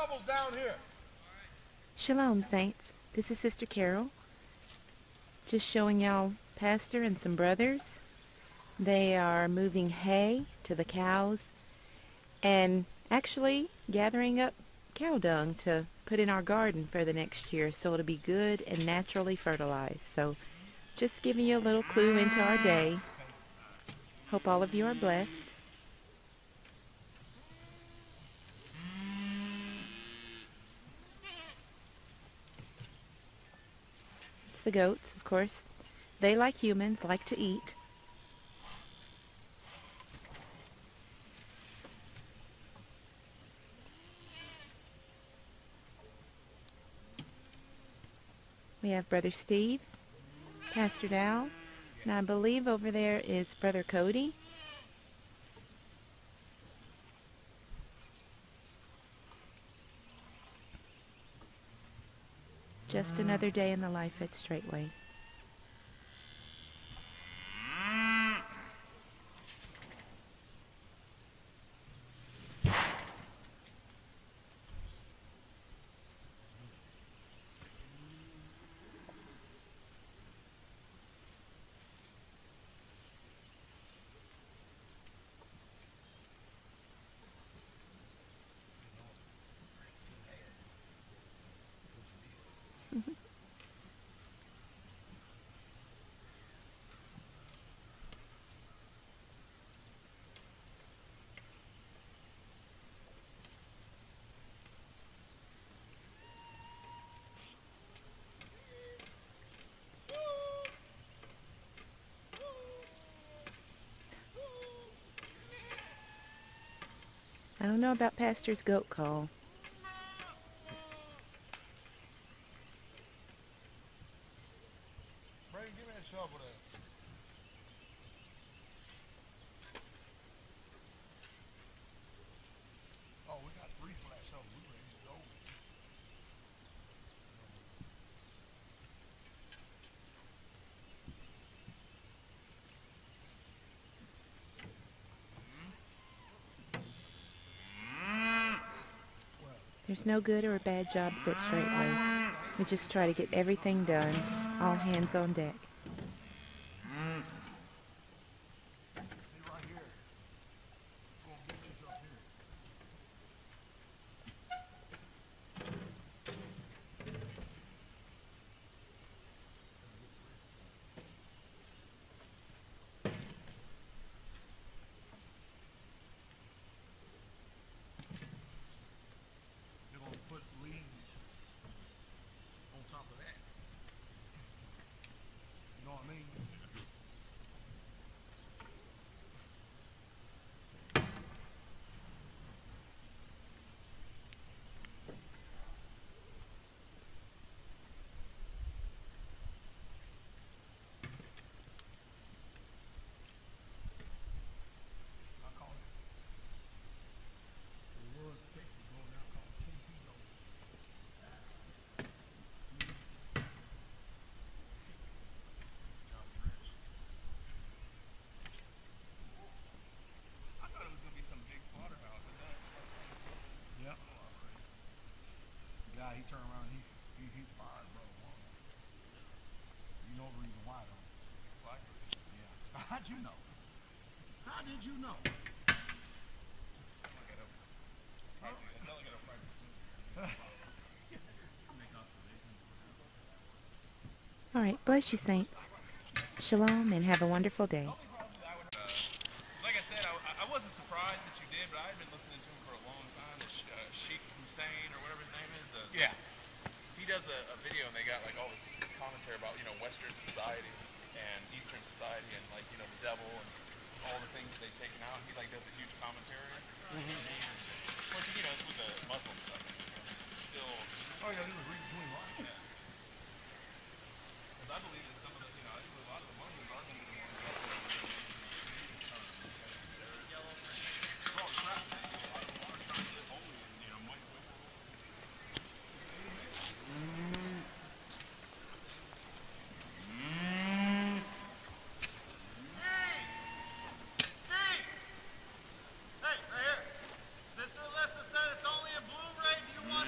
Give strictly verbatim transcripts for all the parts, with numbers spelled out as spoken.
Down here. Shalom, Saints. This is Sister Carol. Just showing y'all Pastor and some brothers. They are moving hay to the cows and actually gathering up cow dung to put in our garden for the next year so it'll be good and naturally fertilized. So just giving you a little clue into our day. Hope all of you are blessed. It's the goats, of course. They, like humans, like to eat. We have Brother Steve, Pastor Dow, and I believe over there is Brother Cody. Just another day in the life at Straightway. I don't know about Pastor's goat call. Brandon, give me that shovel there. Oh, we got three flat shovels. We ready to go. There's no good or bad jobs at Straightway. We just try to get everything done. All hands on deck. See right here. We're gonna get this up here. They're gonna put leaves on top of that. You know what I mean? I call it. The word Texas going now called torpedo. I thought it was gonna be some big slaughterhouse. Is that like some little? Yep. Oh, alright. The guy, he turned around, he he he fired, bro. You know the reason why, though. Blackbird. Yeah. How'd you know? How did you know? Look at him. Huh? Don't look at him practice. Make observations. All right, bless you, Saints. Shalom and have a wonderful day. The only problem that I would, uh, like I said, I, I wasn't surprised that you did, but I had been listening to him for a long time. The uh, Sheikh Hussein or whatever his name is. The, Yeah. He does a, a video and they got like all this commentary about you know Western society and Eastern society and like you know the devil and all the things they've taken out. He like does a huge commentary. Of course, you know it's with the Muslim stuff. It's still, Oh yeah, he was reading between lines. yeah. Because I believe that some of the, you know, I believe a lot of the Muslims are going to be the ones that are going to throw crap. You know, a lot of them are trying to live holy and you know might quit. Hey, right here. Sister Alyssa said it's only a Blu-ray. Do you want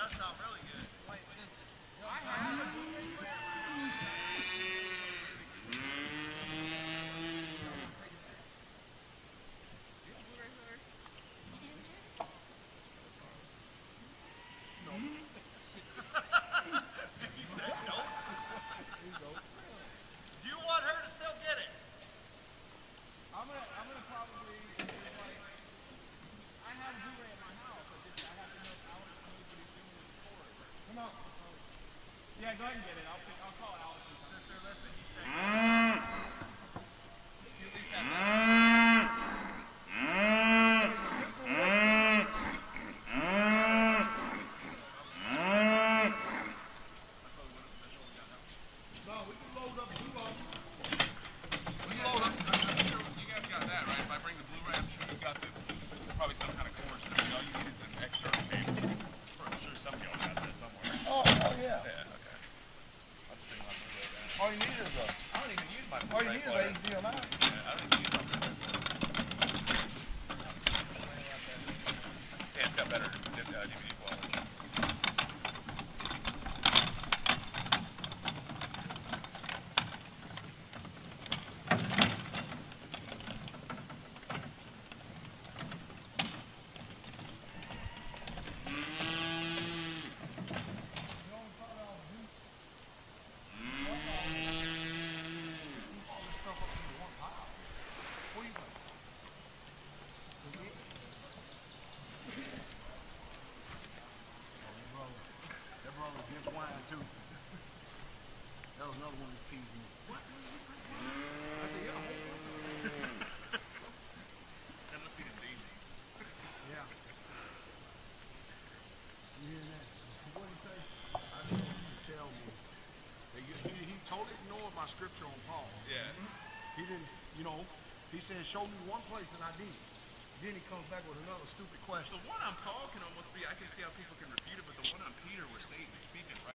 does sound really good. Wait, this, I have a Blu-ray player at my house. Do you have a Blu-ray player? Do you want her to still get it? I'm gonna, I'm gonna probably, there's like, I have a Blu-ray at my house. I just, I have to know if Alex knows what he's doing with the cord. Come on. Yeah, go ahead and get it. I'll, pick, I'll call Alex and tell him. Sister, listen, he said. You at least have that. No, we can load up two of them. We can load up. I'm sure you guys got that, right? If I bring the Blu-ray, I'm sure you got the, probably some kind of cord. So all you need is an external cable. I'm sure some of y'all got that somewhere. Oh, oh yeah. Yeah, okay. I'll just bring my Blu-ray down. All you need is a. I don't even use my All you Blu-ray need player. is H D M I. Yeah, I don't even use my Blu-ray player. Yeah, it's got better uh, D V D quality. That brother did wine too. That was another one that teased me. What? I said, yeah. That must be the D V D. Yeah. You hear that? What did he say? I just want you to tell me. That you, he, he totally ignored my scripture on Paul. Yeah. He didn't, you know, he said, show me one place, and I did. Then he comes back with another stupid question. The one on Paul can almost be, I can see how people can refute it, but the one on Peter where Satan's speaking, right?